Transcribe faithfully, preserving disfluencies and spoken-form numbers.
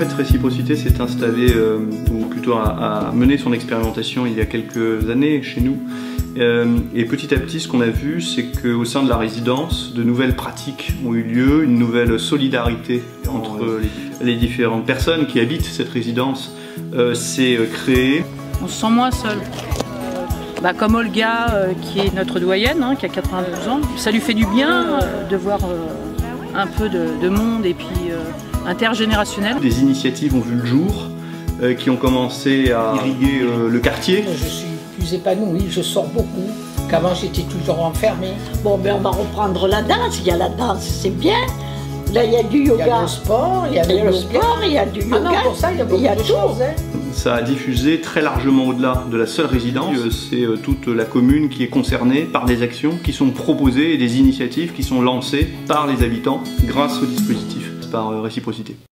fait, Réciprocité s'est installée, euh, ou plutôt a, a mené son expérimentation il y a quelques années chez nous. Euh, et petit à petit, ce qu'on a vu, c'est qu'au sein de la résidence, de nouvelles pratiques ont eu lieu, une nouvelle solidarité entre les, les différentes personnes qui habitent cette résidence euh, s'est créée. On se sent moins seul. Bah, comme Olga, euh, qui est notre doyenne, hein, qui a quatre-vingt-douze ans, ça lui fait du bien euh, de voir euh, un peu de, de monde et puis euh, intergénérationnel. Des initiatives ont vu le jour, euh, qui ont commencé à irriguer euh, le quartier. Je suis plus épanouie, je sors beaucoup, qu'avant j'étais toujours enfermée. Bon, ben on va reprendre la danse, il y a la danse, c'est bien. Là, il y a du yoga. Il y a le sport, il y a, il y a le, le sport, il y a du yoga. Ah non, pour ça, il y a beaucoup il y a de tout. choses. Hein. Ça a diffusé très largement au-delà de la seule résidence. C'est toute la commune qui est concernée par des actions qui sont proposées et des initiatives qui sont lancées par les habitants grâce au dispositif, par Réciprocité.